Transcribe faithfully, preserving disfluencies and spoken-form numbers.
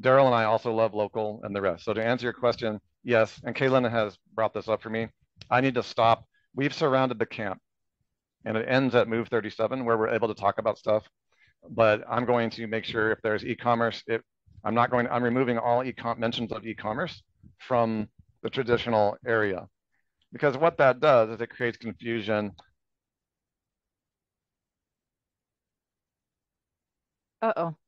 Daryl and I also love local and the rest. So to answer your question, yes, and Kaylin has brought this up for me. I need to stop. We've surrounded the camp, and it ends at move thirty-seven where we're able to talk about stuff. But I'm going to make sure if there's e-commerce, it, I'm not going, I'm removing all e mentions of e-commerce from the traditional area. Because what that does is it creates confusion. Uh-oh.